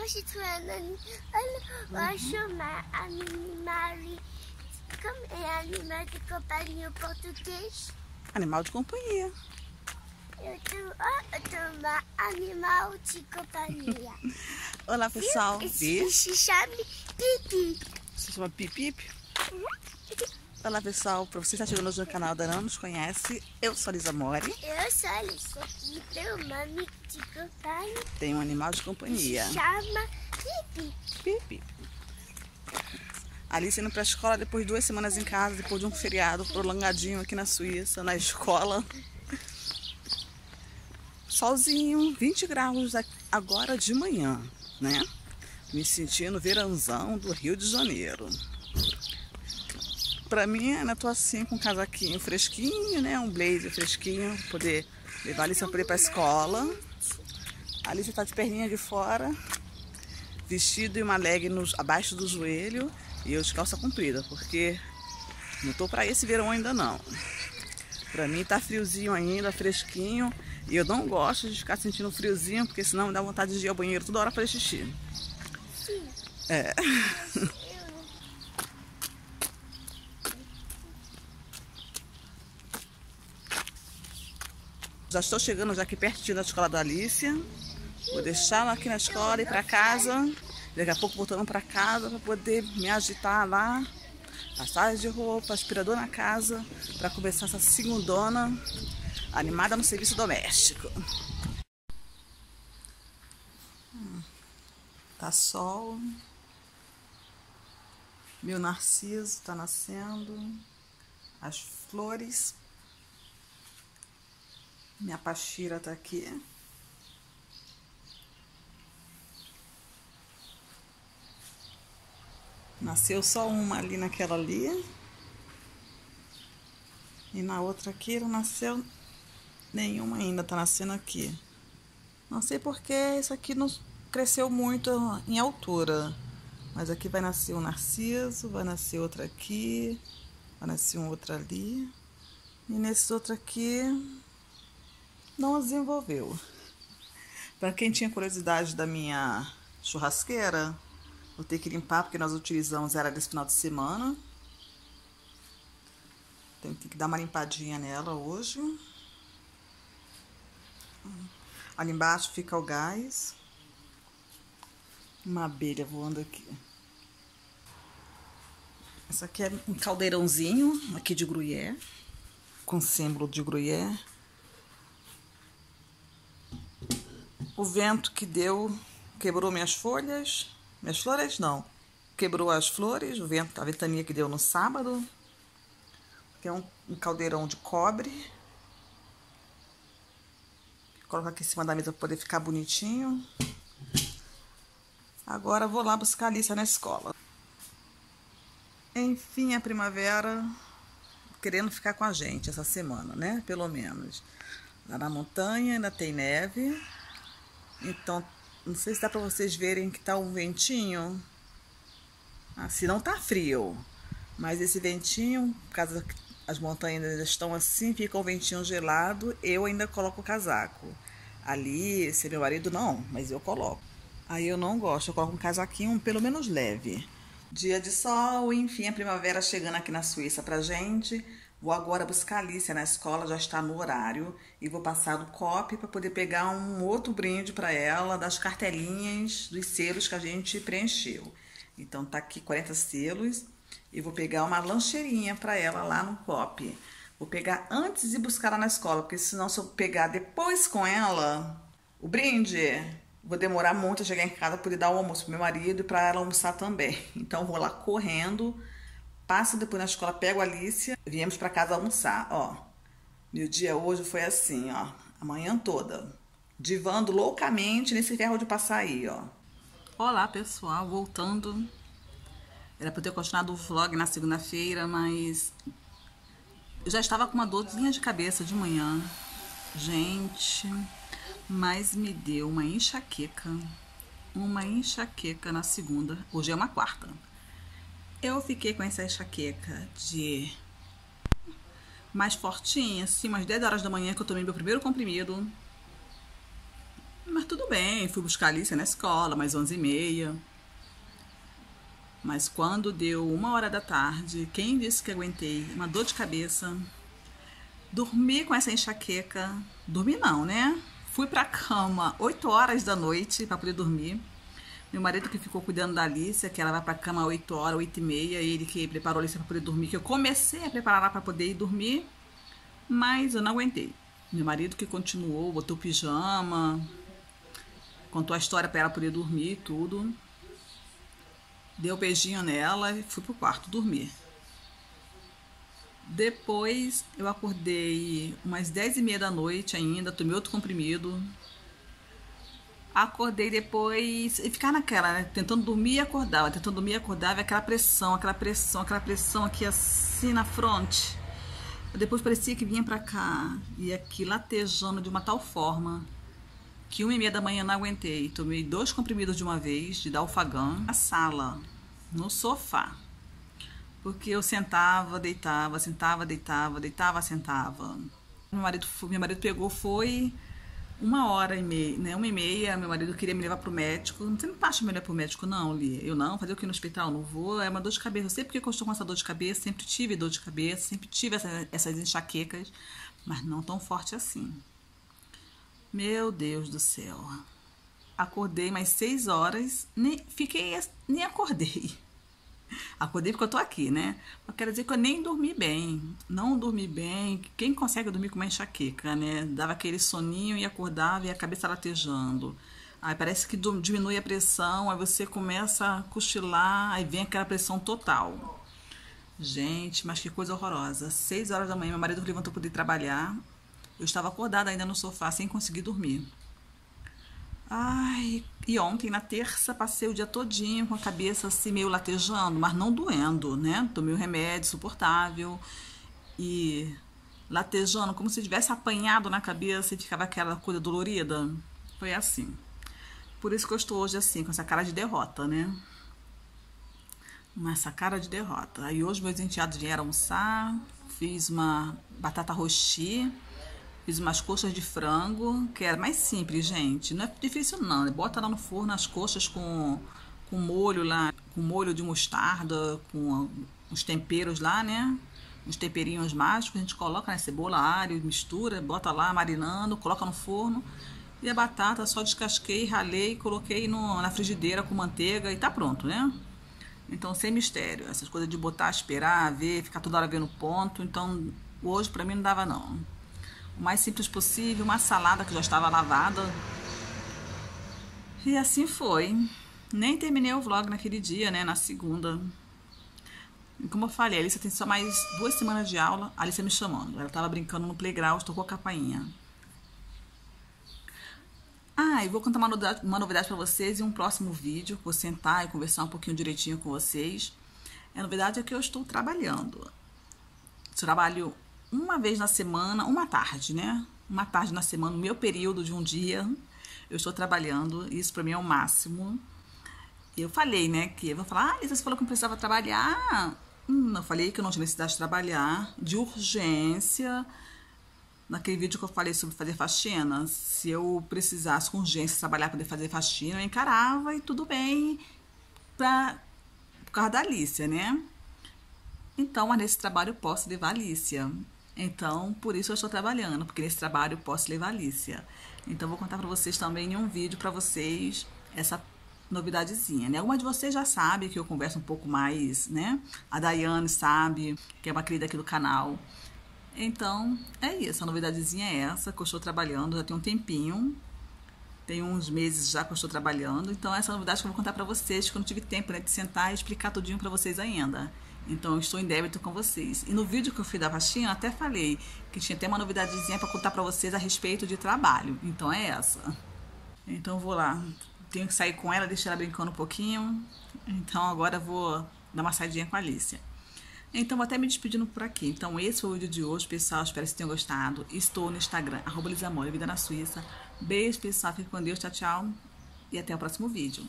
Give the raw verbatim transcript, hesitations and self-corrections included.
mostrando. Olha, chamar a animal. Como é animal de companhia em português? Animal de companhia. Eu tô animal de companhia. Olá, pessoal. Isso se chama Pipi. Se chama Pipi? Olá, pessoal. Para você que está chegando hoje no canal da Não Nos Conhece, eu sou a Lisa Mori. Eu sou a Lisa e tenho uma amiga de companhia. Tem um animal de companhia. Se chama Pipi. Pipi. A Alice indo para a escola depois de duas semanas em casa, depois de um feriado prolongadinho aqui na Suíça, na escola. Solzinho, vinte graus agora de manhã, né? Me sentindo verãozão do Rio de Janeiro. Pra mim, eu tô assim com um casaquinho fresquinho, né? Um blazer fresquinho, poder levar a Alice pra ir pra escola. A Alice tá de perninha de fora, vestido e uma leg nos, abaixo do joelho e eu de calça comprida, porque não tô pra esse verão ainda não. Pra mim tá friozinho ainda, fresquinho. E eu não gosto de ficar sentindo friozinho, porque senão me dá vontade de ir ao banheiro toda hora para xixi. Sim. É. Já estou chegando já aqui pertinho da escola da Alicia. Vou deixá-la aqui na escola e ir para casa. Daqui a pouco voltando para casa para poder me agitar lá. Passagem de roupa, aspirador na casa, para começar essa segundona animada no serviço doméstico. Hum, tá sol. Meu narciso tá nascendo. As flores. Minha pachira tá aqui. Nasceu só uma ali naquela ali. E na outra aqui não nasceu nenhuma ainda, tá nascendo aqui. Não sei porque isso aqui não cresceu muito em altura. Mas aqui vai nascer um narciso, vai nascer outra aqui, vai nascer um outro ali. E nesse outro aqui não desenvolveu. Para quem tinha curiosidade da minha churrasqueira, vou ter que limpar porque nós utilizamos ela desse final de semana. Tenho que dar uma limpadinha nela hoje. Ali embaixo fica o gás. Uma abelha voando aqui. Essa aqui é um caldeirãozinho aqui de gruyère, com símbolo de gruyère. O vento que deu quebrou minhas folhas. Minhas flores não. Quebrou as flores, o vento, a ventania que deu no sábado. Que é um, um caldeirão de cobre. Coloco aqui em cima da mesa para poder ficar bonitinho. Agora vou lá buscar a Alice na escola. Enfim, a primavera querendo ficar com a gente essa semana, né? Pelo menos. Lá na montanha ainda tem neve. Então, não sei se dá para vocês verem que tá um ventinho. Assim, não tá frio. Mas esse ventinho, por causa que as montanhas ainda estão assim, fica um ventinho gelado, eu ainda coloco o casaco. Ali, se meu marido não, mas eu coloco. Aí eu não gosto, eu coloco um casaquinho pelo menos leve. Dia de sol, enfim, a primavera chegando aqui na Suíça pra gente. Vou agora buscar a Alice na escola, já está no horário. E vou passar no C O P para poder pegar um outro brinde para ela, das cartelinhas, dos selos que a gente preencheu. Então tá aqui quarenta selos. E vou pegar uma lancheirinha para ela lá no C O P. Vou pegar antes de buscar ela na escola, porque senão se eu pegar depois com ela o brinde, vou demorar muito a chegar em casa para poder dar o almoço pro meu marido e para ela almoçar também. Então vou lá correndo, passo depois na escola, pego a Alice, viemos para casa almoçar, ó. Meu dia hoje foi assim, ó, a manhã toda, divando loucamente nesse ferro de passar aí, ó. Olá, pessoal, voltando. Era para eu ter continuado o vlog na segunda-feira, mas eu já estava com uma dorzinha de cabeça de manhã. Gente, mas me deu uma enxaqueca. Uma enxaqueca na segunda. Hoje é uma quarta. Eu fiquei com essa enxaqueca de mais fortinha, assim, umas dez horas da manhã que eu tomei meu primeiro comprimido. Mas tudo bem, fui buscar a Alicia na escola, mais onze e meia. Mas quando deu uma hora da tarde, quem disse que aguentei? Uma dor de cabeça. Dormi com essa enxaqueca. Dormi não, né? Fui pra cama oito horas da noite pra poder dormir. Meu marido que ficou cuidando da Alicia, que ela vai pra cama oito horas, oito e meia. Ele que preparou a Alicia pra poder dormir, que eu comecei a preparar ela pra poder ir dormir. Mas eu não aguentei. Meu marido que continuou, botou pijama, contou a história pra ela poder dormir e tudo. Deu um beijinho nela e fui pro quarto dormir. Depois eu acordei umas dez e meia da noite ainda, tomei outro comprimido. Acordei depois e ficar naquela, né? Tentando dormir e acordava, tentando dormir e acordava, aquela pressão, aquela pressão, aquela pressão aqui assim na fronte. Depois parecia que vinha pra cá e aqui latejando de uma tal forma que uma e meia da manhã não aguentei. Tomei dois comprimidos de uma vez, de Dalfagan, na sala, no sofá. Porque eu sentava, deitava, sentava, deitava, deitava, sentava. Meu marido, meu marido pegou, foi uma hora e meia, né? Uma e meia, meu marido queria me levar pro médico. Você não acha melhor pro médico, não, Li? Eu não, fazer o que no hospital? Não vou, é uma dor de cabeça. Eu sei porque eu estou com essa dor de cabeça, sempre tive dor de cabeça, sempre tive essa, essas enxaquecas, mas não tão forte assim. Meu Deus do céu. Acordei mais seis horas, nem fiquei, nem acordei. Acordei porque eu tô aqui, né? Mas quero dizer que eu nem dormi bem. Não dormi bem. Quem consegue dormir com uma enxaqueca, né? Dava aquele soninho e acordava e a cabeça latejando. Aí parece que diminui a pressão, aí você começa a cochilar, aí vem aquela pressão total. Gente, mas que coisa horrorosa. Seis horas da manhã, meu marido levantou para poder trabalhar. Eu estava acordada ainda no sofá, sem conseguir dormir. Ai, e ontem, na terça, passei o dia todinho com a cabeça assim meio latejando, mas não doendo, né? Tomei o remédio suportável e latejando, como se tivesse apanhado na cabeça e ficava aquela coisa dolorida. Foi assim. Por isso que eu estou hoje assim, com essa cara de derrota, né? Com essa cara de derrota. Aí hoje meus enteados vieram almoçar, fiz uma batata rosti. Fiz umas coxas de frango, que era mais simples, gente. Não é difícil não, né? Bota lá no forno as coxas com, com molho lá, com molho de mostarda, com os temperos lá, né? Uns temperinhos mágicos, a gente coloca, né? Cebola, alho, mistura, bota lá marinando, coloca no forno. E a batata só descasquei, ralei, coloquei no, na frigideira com manteiga e tá pronto, né? Então, sem mistério. Essas coisas de botar, esperar, ver, ficar toda hora vendo ponto. Então, hoje pra mim não dava não. O mais simples possível, uma salada que já estava lavada. E assim foi. Nem terminei o vlog naquele dia, né? Na segunda. E como eu falei, a Alicia tem só mais duas semanas de aula. A Alicia me chamando. Ela estava brincando no playground, tocou a campainha. Ah, e vou contar uma novidade, uma novidade para vocês em um próximo vídeo. Vou sentar e conversar um pouquinho direitinho com vocês. A novidade é que eu estou trabalhando. Trabalho uma vez na semana, uma tarde, né? Uma tarde na semana, no meu período de um dia, eu estou trabalhando. Isso para mim é o máximo. Eu falei, né, que eu vou falar, ah, você falou que não precisava trabalhar. Hum, eu falei que eu não tinha necessidade de trabalhar, de urgência. Naquele vídeo que eu falei sobre fazer faxina, se eu precisasse com urgência trabalhar para poder fazer faxina, eu encarava e tudo bem, pra, por causa da Alicia, né? Então, mas nesse trabalho eu posso levar a Alicia. Então, por isso eu estou trabalhando, porque nesse trabalho eu posso levar a Alicia. Então, vou contar para vocês também em um vídeo para vocês essa novidadezinha, né? Algumas de vocês já sabem que eu converso um pouco mais, né? A Daiane sabe, que é uma querida aqui do canal. Então, é isso. A novidadezinha é essa, que eu estou trabalhando já tem um tempinho. Tem uns meses já que eu estou trabalhando. Então, essa novidade que eu vou contar para vocês, que eu não tive tempo, né, de sentar e explicar tudinho para vocês ainda. Então, eu estou em débito com vocês. E no vídeo que eu fiz da faxina, eu até falei que tinha até uma novidadezinha para contar para vocês a respeito de trabalho. Então, é essa. Então, eu vou lá. Tenho que sair com ela, deixar ela brincando um pouquinho. Então, agora eu vou dar uma saidinha com a Alicia. Então, vou até me despedindo por aqui. Então, esse foi o vídeo de hoje, pessoal. Espero que vocês tenham gostado. Estou no Instagram, arroba Lisamore, Vida na Suíça. Beijo, pessoal. Fique com Deus. Tchau, tchau. E até o próximo vídeo.